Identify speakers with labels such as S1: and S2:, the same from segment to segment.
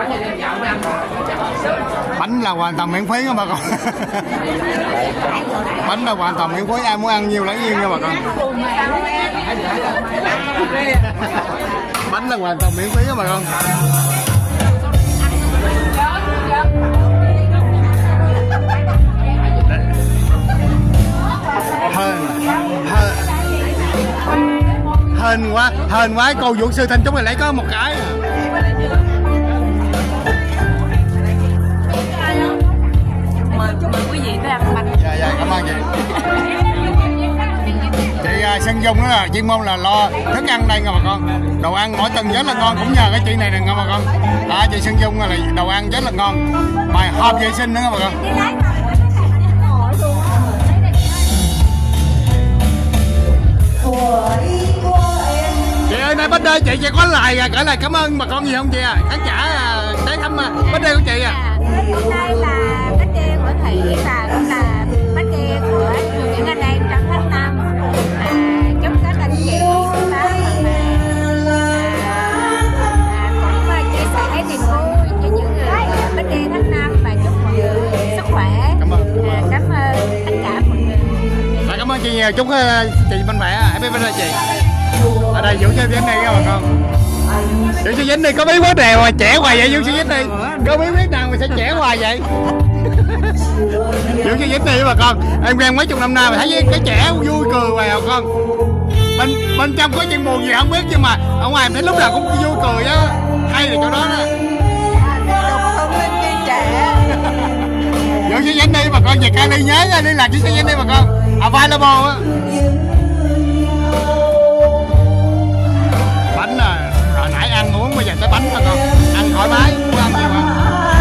S1: Bánh là hoàn toàn miễn phí nha bà con. Bánh là hoàn toàn miễn phí, ai muốn ăn nhiều lấy nhiều nha bà con. Bánh là hoàn toàn miễn phí nha bà con. Hên quá cô vũ sư Thanh Trúc này lấy có một cái.
S2: Chúc mừng quý vị tới ăn bánh.
S1: Dạ cảm ơn chị. Chị Sơn Dung đó là chuyên môn là lo thức ăn đây nha bà con. Đồ ăn mỗi tuần rất là ngon, cũng nhờ cái chị này nè nha bà con. Chị Sơn Dung là đồ ăn rất là ngon, bài hợp vệ sinh nữa nha bà con. Chị ơi, nay birthday chị có lại gửi lời cảm ơn bà con gì không chị à? Khán giả tới thăm birthday của chị à?
S2: Hôm nay là birthday của Thị và cũng là birthday của những anh em trong tháng 5. Chúc các anh chị cũng chia sẻ niềm vui cho những người birthday tháng 5 và chúc mọi người sức khỏe. Cảm ơn tất cả mọi người.
S1: Cảm ơn chị nhiều, chúc chị mạnh khỏe. Happy birthday chị. Ở đây Vũ Sư Vinh đây nha bà con. Vũ Sư Vinh đi có bí quyết nào mà trẻ hoài vậy Vũ Sư Vinh đi? Có bí quyết nào mà sẽ trẻ hoài vậy? Vũ Sư Vinh đi bà con. Em quen mấy chục năm nay mà thấy cái trẻ vui cười hoài bà con. Bên trong có chuyện buồn gì không biết nhưng mà ở ngoài em thấy lúc nào cũng vui cười á. Hay là chỗ đó đó. Vũ Sư Vinh đi bà con, về Cali nhớ nha, đi làm Vũ Sư Vinh đi bà con. Available á. Bánh là hồi nãy ăn uống bây giờ tới bánh mà con ăn thoải mái, muốn ăn gì mà.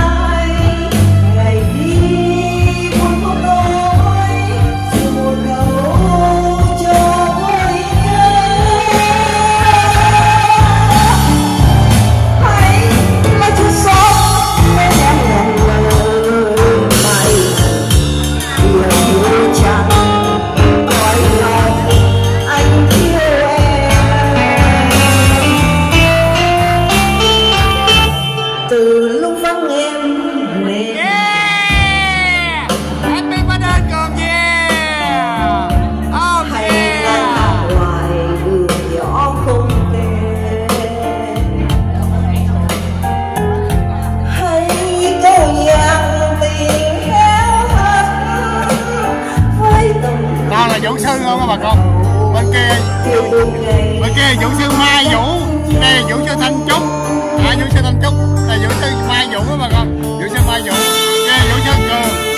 S1: Vũ sư không các bà con. Bên kia Vũ sư Mai Vũ, đây là Vũ sư Thanh Trúc. Vũ sư Thanh Trúc là Vũ sư Mai Vũ các bà con. Vũ sư Mai Vũ, đây là Vũ sư Cường.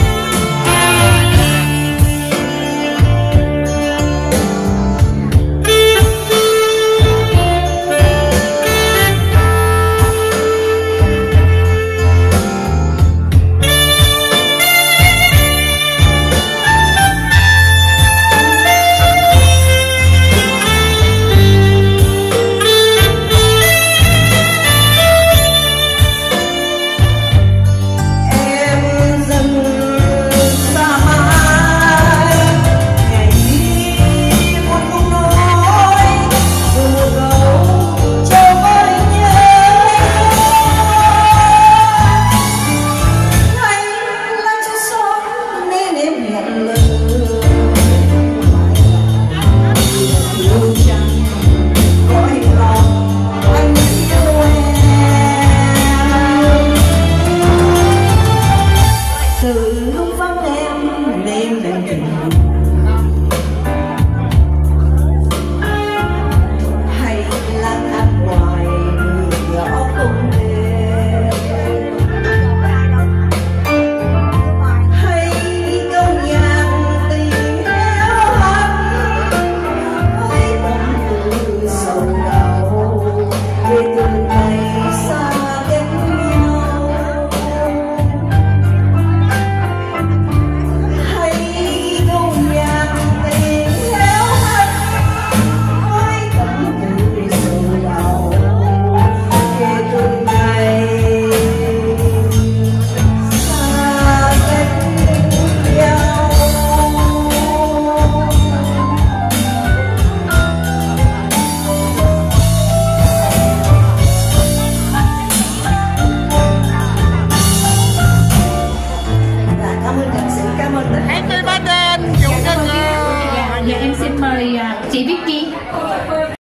S1: Happy birthday anh Dũng Sơn.
S3: Dạ em xin mời chị Vicky.